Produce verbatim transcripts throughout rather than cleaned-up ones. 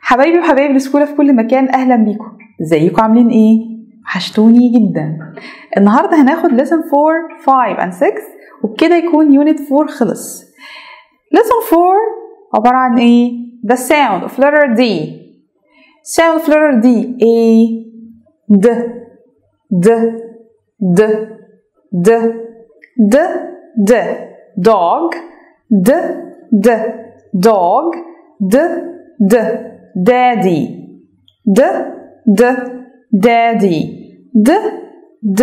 حبايبي وحبايب السكولة في كل مكان، اهلا بيكم. ازيكم عاملين ايه؟ وحشتوني جدا. النهارده هناخد lesson فور فايف and سكس وبكده يكون unit فور خلص. lesson فور عبارة عن ايه؟ the sound of letter D. sound of letter D A D D D D D D dog D D dog D D daddy D D daddy D D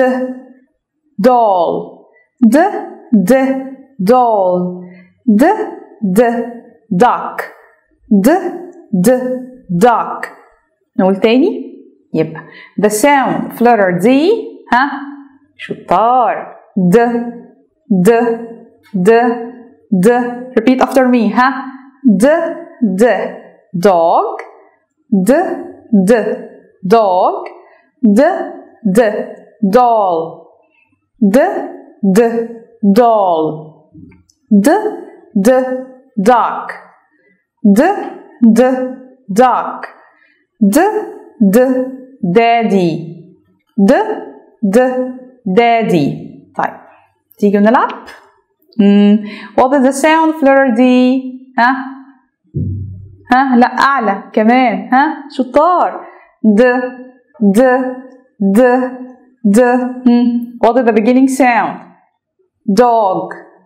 doll D D doll D D duck D D duck. نقول تاني يبقى the sound of letter D. ها شطار. D D D D repeat after me. ها D D dog D D dog D D doll D D doll D D duck D D duck D D daddy D D daddy. طيب تيجوا نلعب. مم. What is the sound of letter D؟ ها ها لا أعلى كمان. ها شطار. D D D D. مم. What is the beginning sound؟ dog.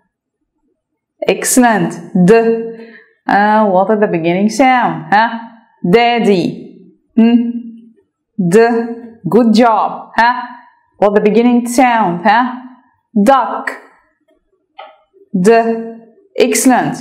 Excellent. D. Uh, what is the beginning sound؟ ها daddy. مم. D. Good job. ها what the beginning sound؟ ها duck. D. Excellent.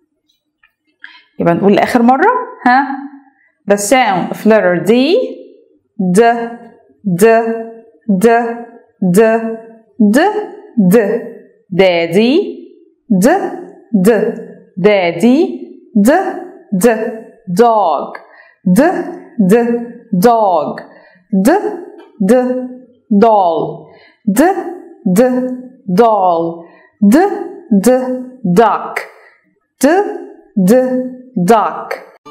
يبقى نقول لآخر مرة. ها the sound of letter D D D D D D D daddy D D daddy D D dog D D dog D D doll D D doll D D duck D D duck.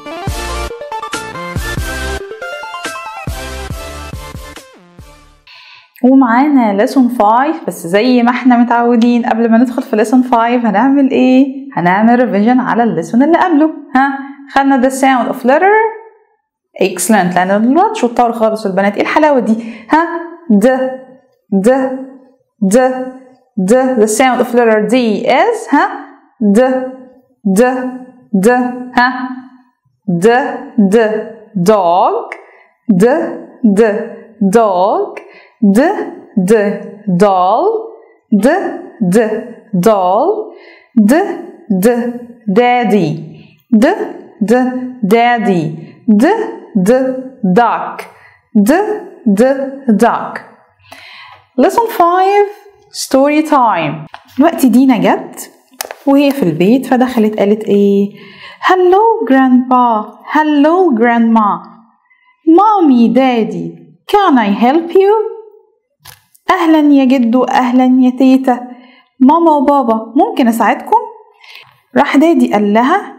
ومعانا lesson فايف بس زي ما احنا متعودين قبل ما ندخل في lesson فايف هنعمل ايه؟ هنعمل revision على الليسون اللي قبله. ها خدنا the sound of letter excellent لأن الولاد شطار خالص والبنات. ايه الحلاوة دي؟ ها د د د د the sound of letter D is ها د د د ها د د dog د د dog د د doll د د doll د د daddy د د daddy د د duck د د duck. lesson فايف story time. دلوقتي دينا جت وهي في البيت فدخلت قالت ايه؟ hello grandpa hello grandma mommy daddy can I help you؟ اهلا يا جدو اهلا يا تيتا ماما وبابا ممكن اساعدكم؟ راح دادي قال لها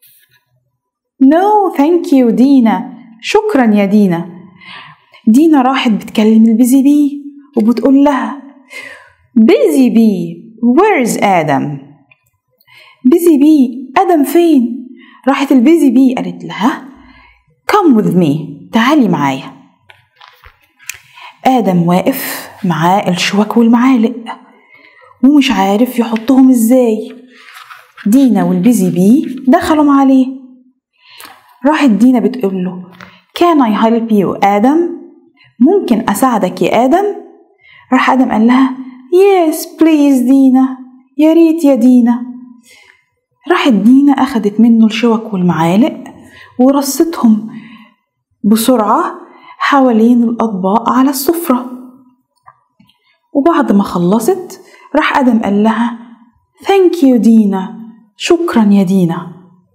no thank you دينا شكرا يا دينا. دينا راحت بتكلم البيزي بي وبتقول لها بيزي بي where's آدم؟ بيزي بي آدم فين؟ راحت البيزي بي قالت لها come with me تعالي معايا. آدم واقف معاه الشوك والمعالق ومش عارف يحطهم ازاي. دينا والبيزي بي دخلوا عليه. راحت دينا بتقول له can I help you آدم؟ ممكن أساعدك يا آدم؟ راح آدم قال لها yes please دينا يا ريت يا دينا. راحت دينا أخدت منه الشوك والمعالق ورصتهم بسرعة حوالين الأطباق على السفرة. وبعد ما خلصت راح آدم قال لها thank you دينا شكرا يا دينا.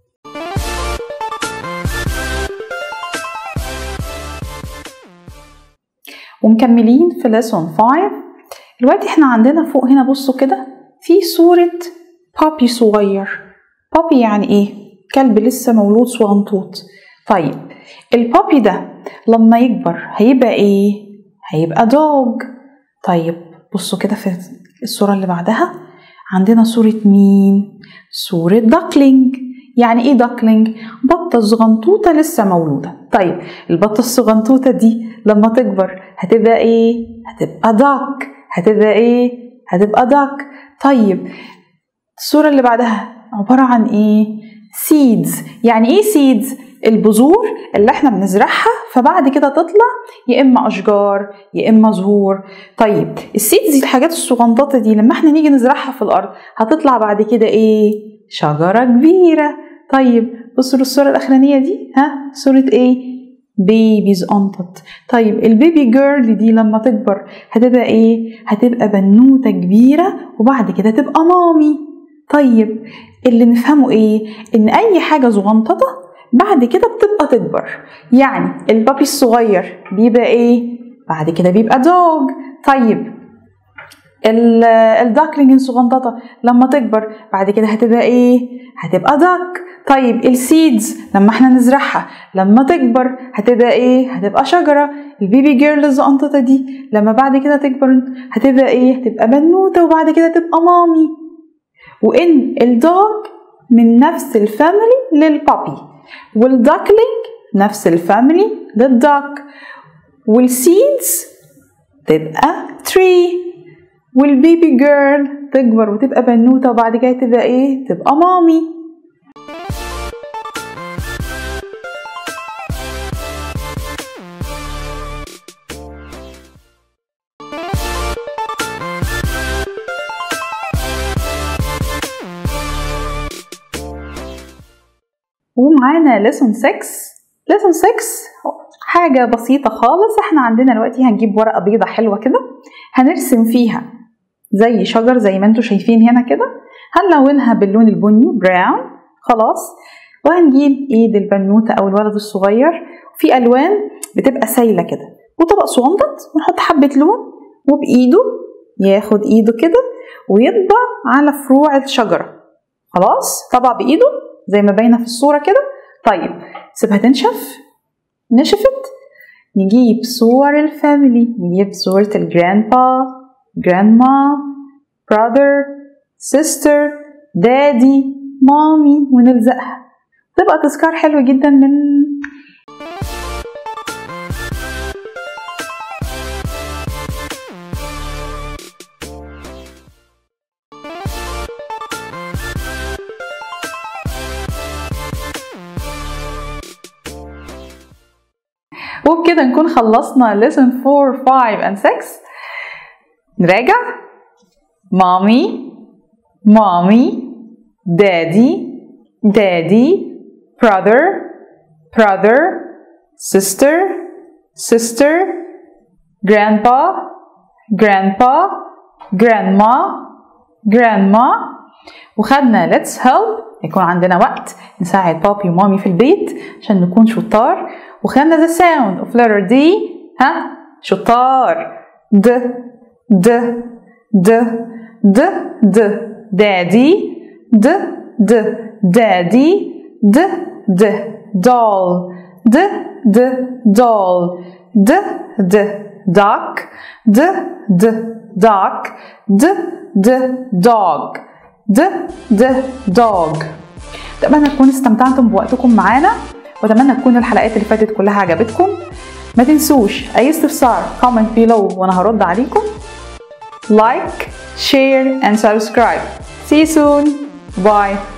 ومكملين في lesson فايف. دلوقتي احنا عندنا فوق هنا بصوا كده في صورة بابي صغير. بابي يعني ايه؟ كلب لسه مولود صغنطوط. طيب البابي ده لما يكبر هيبقى ايه؟ هيبقى دوج. طيب بصوا كده في الصورة اللي بعدها عندنا صورة مين؟ صورة داكلينج. يعني ايه داكلينج؟ بطة صغنطوطة لسه مولودة. طيب البطة الصغنطوطة دي لما تكبر هتبقى ايه؟ هتبقى داك. هتبقى ايه؟ هتبقى داك. طيب الصورة اللي بعدها عبارة عن ايه؟ seeds. يعني ايه seeds؟ البذور اللي احنا بنزرعها فبعد كده تطلع يا اما اشجار يا اما زهور. طيب السيدز دي الحاجات الصغنططه دي لما احنا نيجي نزرعها في الارض هتطلع بعد كده ايه؟ شجره كبيره. طيب بصوا الصوره الاخرانيه دي، ها صوره ايه؟ بيبيز قنطط. طيب البيبي جيرل دي لما تكبر هتبقى ايه؟ هتبقى بنوته كبيره وبعد كده تبقى مامي. طيب اللي نفهمه ايه؟ ان اي حاجه صغنططه بعد كده بتبقى تكبر. يعني البابي الصغير بيبقى ايه؟ بعد كده بيبقى دوج. طيب الداكلينج الصغنططه لما تكبر بعد كده هتبقى ايه؟ هتبقى داك. طيب السيدز لما احنا نزرعها لما تكبر هتبقى ايه؟ هتبقى شجره. البيبي جيرل الصغنططه دي لما بعد كده تكبر هتبقى ايه؟ هتبقى بنوته وبعد كده تبقى مامي. وان الدوج من نفس الفاميلي للبابي، والداكلينج نفس الفاميلي للداك، والسيدز تبقى تري، والبيبي جيرل تكبر وتبقى بنوته وبعد كده تبقى ايه؟ تبقى مامي. ومعانا lesson six. lesson six حاجة بسيطة خالص. احنا عندنا دلوقتي هنجيب ورقة بيضة حلوة كده هنرسم فيها زي شجر زي ما انتوا شايفين هنا كده، هنلونها باللون البني براون خلاص، وهنجيب ايد البنوتة او الولد الصغير، في الوان بتبقى سايلة كده وطبق صغنطط ونحط حبة لون وبايده ياخد ايده كده ويطبع على فروع الشجرة. خلاص طبع بايده زي ما باينه في الصوره كده. طيب سيبها تنشف. نشفت نجيب صور الفاميلي، نجيب صورة الجراندبا جراندما brother sister daddy مامي ونلزقها، تبقى تذكار حلو جدا من وبكده نكون خلصنا lesson four, five and six. نراجع. mommy mommy daddy daddy brother brother sister sister grandpa grandpa grandma grandma. وخدنا let's help، يكون عندنا وقت نساعد بابي ومامي في البيت عشان نكون شطار. وخدنا the sound of letter D، ها شطار. د د د د د daddy د د daddy د د doll د د doll د د duck د د duck د د dog د د dog. أتمنى تكونوا استمتعتم بوقتكم معانا، وأتمنى تكون الحلقات اللي فاتت كلها عجبتكم. ما تنسوش أي استفسار comment below وأنا هرد عليكم. Like, share and subscribe. See you soon. Bye.